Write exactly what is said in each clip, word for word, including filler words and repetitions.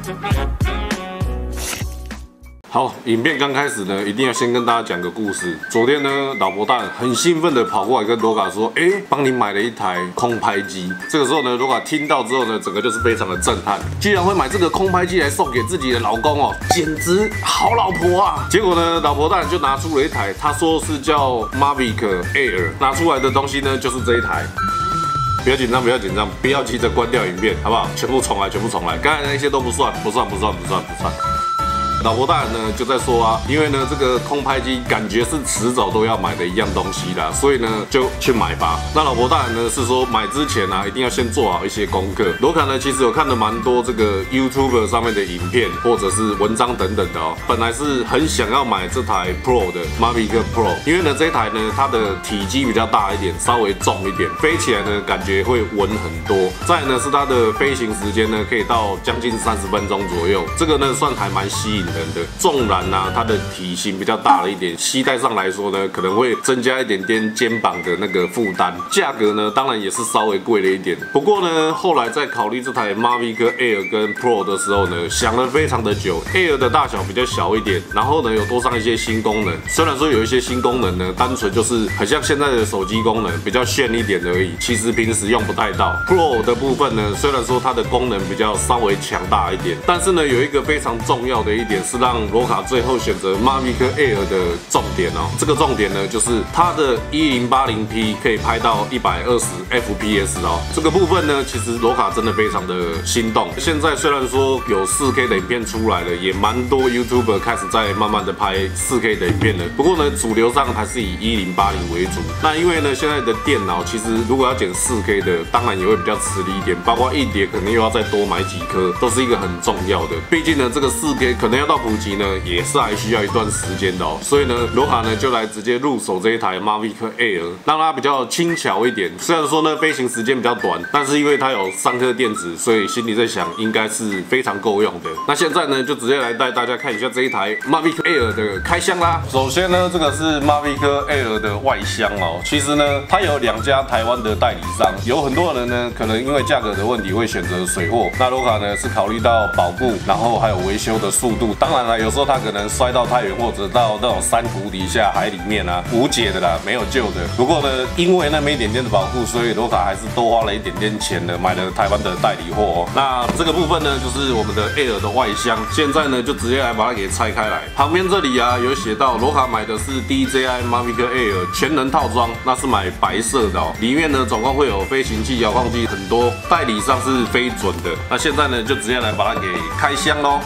好，影片刚开始呢，一定要先跟大家讲个故事。昨天呢，老婆蛋很兴奋的跑过来跟罗卡说：“哎，帮你买了一台空拍机。”这个时候呢，罗卡听到之后呢，整个就是非常的震撼，居然会买这个空拍机来送给自己的老公哦，简直好老婆啊！结果呢，老婆蛋就拿出了一台，他说是叫 Mavic Air， 拿出来的东西呢就是这一台。 不要紧张，不要紧张，不要急着关掉影片，好不好？全部重来，全部重来。刚才那些都不算，不算，不算，不算，不算。老婆大人呢就在说啊，因为呢这个空拍机感觉是迟早都要买的一样东西啦，所以呢就去买吧。那老婆大人呢是说买之前啊一定要先做好一些功课。罗卡呢其实有看了蛮多这个 YouTube 上面的影片或者是文章等等的哦。本来是很想要买这台 Pro 的 Mavic Pro， 因为呢这台呢它的体积比较大一点，稍微重一点，飞起来呢感觉会稳很多。再来呢是它的飞行时间呢可以到将近三十分钟左右，这个呢算还蛮吸引人的。纵然呢、啊、它的体型比较大了一点，携带上来说呢可能会增加一点点肩膀的那个负担。价格呢当然也是稍微贵了一点。不过呢后来在考虑这台 Mavic Air 跟 Pro 的时候呢，想了非常的久。Air 的大小比较小一点，然后呢有多上一些新功能。虽然说有一些新功能呢，单纯就是很像现在的手机功能，比较炫一点而已，其实平时用不太到。Pro 的部分呢，虽然说它的功能比较稍微强大一点，但是呢有一个非常重要的一点是让罗卡最后选择 Mavic Air 的重点哦。这个重点呢就是它的一零八零 P 可以拍到一百二十 F P S 哦。这个部分呢，其实罗卡真的非常的心动。现在虽然说有 四 K 的影片出来了，也蛮多 YouTuber 开始在慢慢的拍 四 K 的影片了。不过呢，主流上还是以一零八零为主。那因为呢，现在的电脑其实如果要剪 四 K 的，当然也会比较吃力一点，包括硬碟可能又要再多买几颗，都是一个很重要的。毕竟呢，这个 四 K 可能要到普及呢，也是还需要一段时间的哦。所以呢，罗卡呢就来直接入手这一台 Mavic Air， 让它比较轻巧一点。虽然说呢飞行时间比较短，但是因为它有三颗电池，所以心里在想应该是非常够用的。那现在呢，就直接来带大家看一下这一台 Mavic Air 的开箱啦。首先呢，这个是 Mavic Air 的外箱哦。其实呢，它有两家台湾的代理商，有很多人呢可能因为价格的问题会选择水货。那罗卡呢是考虑到保固，然后还有维修的速度。当然了，有时候它可能摔到太远，或者到那种山谷底下、海里面啊，无解的啦，没有救的。不过呢，因为那么一点点的保护，所以罗卡还是多花了一点点钱的，买了台湾的代理货哦。那这个部分呢，就是我们的 Air 的外箱。现在呢，就直接来把它给拆开来。旁边这里啊，有写到罗卡买的是 D J I Mavic Air 全能套装，那是买白色的哦。里面呢，总共会有飞行器、遥控器很多，代理上是非准的。那现在呢，就直接来把它给开箱咯。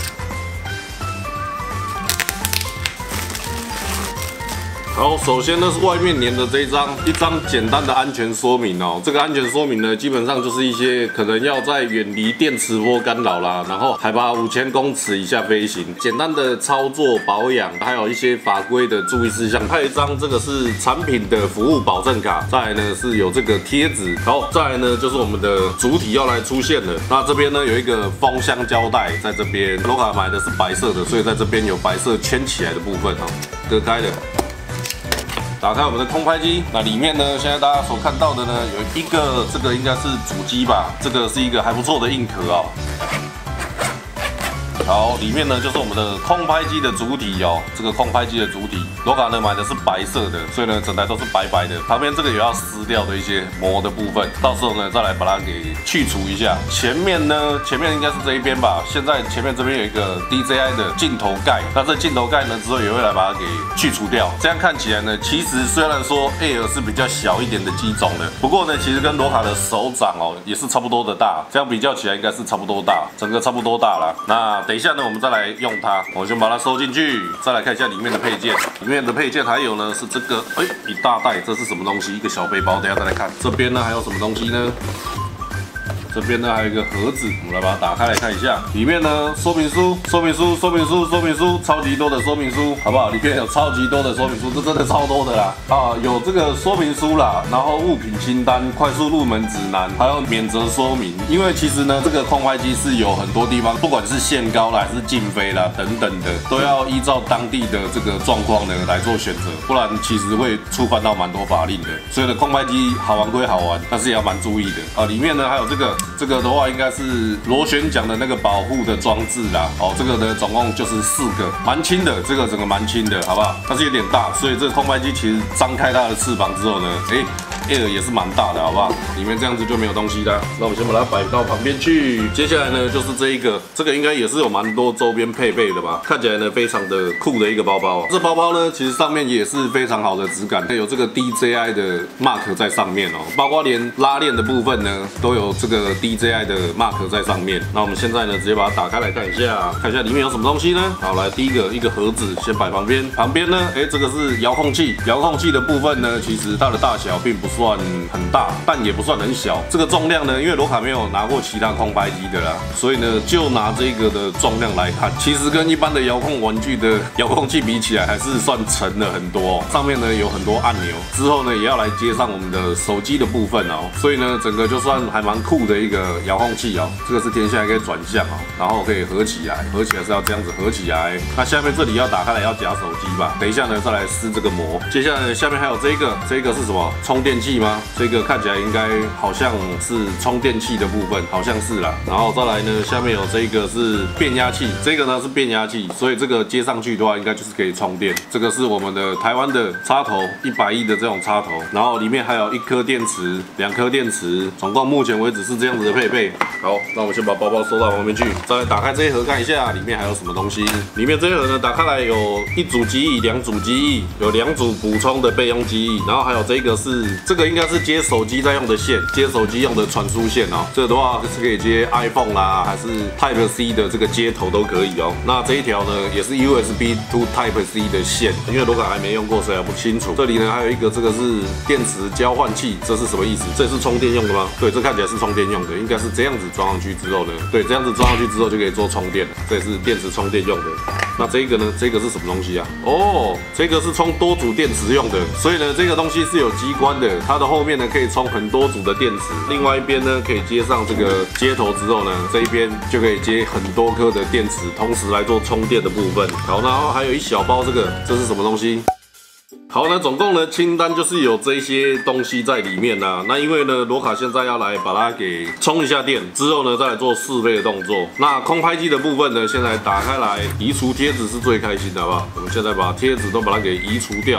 好，首先呢是外面粘的这一张一张简单的安全说明哦。这个安全说明呢，基本上就是一些可能要在远离电磁波干扰啦，然后海拔五千公尺以下飞行，简单的操作保养，还有一些法规的注意事项。还有一张这个是产品的服务保证卡，再来呢是有这个贴纸，好，再来呢就是我们的主体要来出现了。那这边呢有一个封箱胶带在这边，罗卡买的是白色的，所以在这边有白色圈起来的部分哦，割开的。打开我们的空拍机，那里面呢，现在大家所看到的呢，有一个这个应该是主机吧，这个是一个还不错的硬壳哦。好，里面呢就是我们的空拍机的主体哦，这个空拍机的主体，罗卡呢买的是白色的，所以呢整台都是白白的，旁边这个有要撕掉的一些膜的部分，到时候呢再来把它给去除一下。前面呢，前面应该是这一边吧，现在前面这边有一个 D J I 的镜头盖，那这镜头盖呢之后也会来把它给去除掉。这样看起来呢，其实虽然说 Air 是比较小一点的机种的，不过呢其实跟罗卡的手掌哦也是差不多的大，这样比较起来应该是差不多大，整个差不多大啦。那等一下呢，我们再来用它，我先把它收进去，再来看一下里面的配件。里面的配件还有呢是这个，哎，一大袋，这是什么东西？一个小背包，等一下再来看。这边呢还有什么东西呢？这边呢还有一个盒子，我们来把它打开来看一下。里面呢说明书、说明书、说明书、说明书，超级多的说明书，好不好？里面有超级多的说明书，这真的超多的啦！啊，有这个说明书啦，然后物品清单、快速入门指南，还有免责说明。因为其实呢，这个空拍机是有很多地方，不管是限高啦，还是禁飞啦等等的，都要依照当地的这个状况呢来做选择，不然其实会触犯到蛮多法令的。所以呢，空拍机好玩归好玩，但是也要蛮注意的啊。里面呢还有这个。 这个的话应该是螺旋桨的那个保护的装置啦。哦，这个呢总共就是四个，蛮轻的，这个整个蛮轻的，好不好？但是有点大，所以这个空拍机其实张开它的翅膀之后呢，哎。Air 也是蛮大的，好不好？里面这样子就没有东西啦。那我们先把它摆到旁边去。接下来呢，就是这一个，这个应该也是有蛮多周边配备的吧？看起来呢，非常的酷的一个包包、哦。这包包呢，其实上面也是非常好的质感，有这个 D J I 的 mark 在上面哦，包括连拉链的部分呢，都有这个 D J I 的 mark 在上面。那我们现在呢，直接把它打开来看一下，看一下里面有什么东西呢？好，来第一个一个盒子，先摆旁边。旁边呢，哎，这个是遥控器，遥控器的部分呢，其实它的大小并不算很大，但也不算很小。这个重量呢，因为罗卡没有拿过其他空拍机的啦，所以呢，就拿这个的重量来看，其实跟一般的遥控玩具的遥控器比起来，还是算沉了很多、哦。上面呢有很多按钮，之后呢也要来接上我们的手机的部分哦，所以呢，整个就算还蛮酷的一个遥控器哦。这个是天下来可以转向哦，然后可以合起来，合起来是要这样子合起来。那下面这里要打开来要夹手机吧？等一下呢再来撕这个膜。接下来下面还有这个，这个是什么？充电器吗？这个看起来应该好像是充电器的部分，好像是啦。然后再来呢，下面有这个是变压器，这个呢是变压器，所以这个接上去的话，应该就是可以充电。这个是我们的台湾的插头，一百亿的这种插头，然后里面还有一颗电池，两颗电池，总共目前为止是这样子的配备。好，那我们先把包包收到旁边去，再来打开这一盒看一下里面还有什么东西。里面这一盒呢，打开来有一组机翼，两组机翼，有两组补充的备用机翼，然后还有这个是这个应该是接手机在用的线，接手机用的传输线哦。这个的话是可以接 iPhone 啦，还是 Type C 的这个接头都可以哦。那这一条呢也是 U S B to Type C 的线，因为罗卡还没用过，所以还不清楚。这里呢还有一个这个是电池交换器，这是什么意思？这是充电用的吗？对，这看起来是充电用的，应该是这样子装上去之后呢，对，这样子装上去之后就可以做充电了。这是电池充电用的。那这个呢？这个是什么东西啊？哦，这个是充多组电池用的，所以呢，这个东西是有机关的，它的后面呢可以充很多组的电池，另外一边呢可以接上这个接头之后呢，这一边就可以接很多颗的电池，同时来做充电的部分。好，然后还有一小包这个，这是什么东西？好，那总共呢清单就是有这些东西在里面啦、啊。那因为呢，罗卡现在要来把它给充一下电，之后呢再来做试飞的动作。那空拍机的部分呢，现在打开来移除贴纸是最开心的，好不好？我们现在把贴纸都把它给移除掉。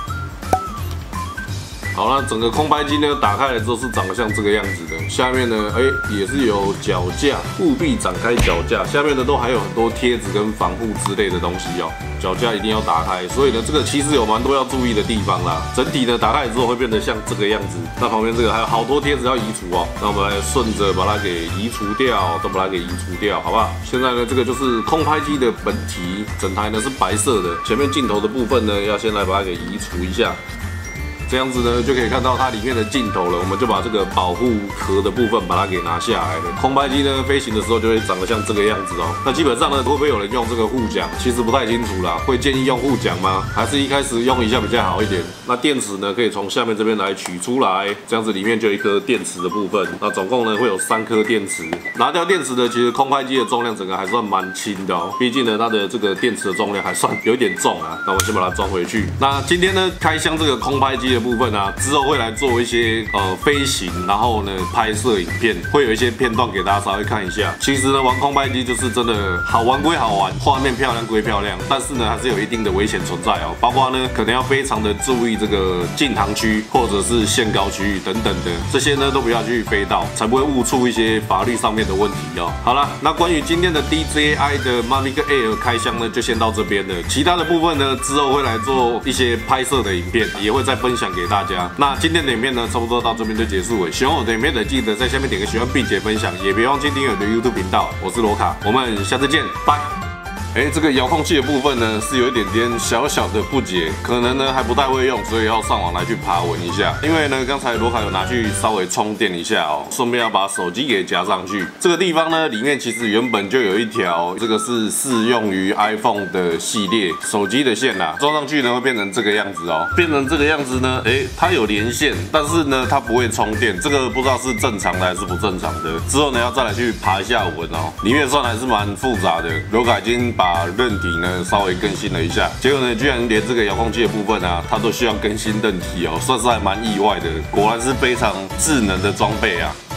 好，那整个空拍机呢打开来之后是长得像这个样子的，下面呢，哎，也是有脚架，务必展开脚架，下面呢都还有很多贴纸跟防护之类的东西哦。脚架一定要打开，所以呢，这个其实有蛮多要注意的地方啦。整体呢打开之后会变得像这个样子，那旁边这个还有好多贴纸要移除哦。那我们来顺着把它给移除掉，都把它给移除掉，好不好？现在呢，这个就是空拍机的本体，整台呢是白色的，前面镜头的部分呢要先来把它给移除一下。这样子呢，就可以看到它里面的镜头了。我们就把这个保护壳的部分把它给拿下来了。空拍机呢，飞行的时候就会长得像这个样子哦。那基本上呢，会不会有人用这个护桨？其实不太清楚啦。会建议用护桨吗？还是一开始用一下比较好一点？那电池呢，可以从下面这边来取出来，这样子里面就有一颗电池的部分。那总共呢会有三颗电池。拿掉电池的，其实空拍机的重量整个还算蛮轻的哦。毕竟呢，它的这个电池的重量还算有一点重啊。那我先把它装回去。那今天呢，开箱这个空拍机的部分啊，之后会来做一些呃飞行，然后呢拍摄影片，会有一些片段给大家稍微看一下。其实呢，玩空拍机就是真的好玩归好玩，画面漂亮归漂亮，但是呢还是有一定的危险存在哦。包括呢可能要非常的注意这个禁航区或者是限高区域等等的，这些呢都不要去飞到，才不会误触一些法律上面的问题哦。好了，那关于今天的 D J I 的 Mavic Air 开箱呢，就先到这边了。其他的部分呢，之后会来做一些拍摄的影片，也会再分享给大家。那今天的影片呢，差不多到这边就结束了。喜欢我的影片的，记得在下面点个喜欢并且分享，也别忘记订阅我的 YouTube 频道。我是罗卡，我们下次见，拜。哎，这个遥控器的部分呢，是有一点点小小的不解，可能呢还不太会用，所以要上网来去爬文一下。因为呢，刚才罗卡有拿去稍微充电一下哦，顺便要把手机给夹上去。这个地方呢，里面其实原本就有一条，这个是适用于 iPhone 的系列手机的线啦，装上去呢会变成这个样子哦。变成这个样子呢，哎，它有连线，但是呢它不会充电，这个不知道是正常的还是不正常的。之后呢要再来去爬一下文哦，里面算还是蛮复杂的。罗卡已经把韧体呢稍微更新了一下，结果呢居然连这个遥控器的部分啊，它都需要更新韧体哦，算是还蛮意外的。果然是非常智能的装备啊。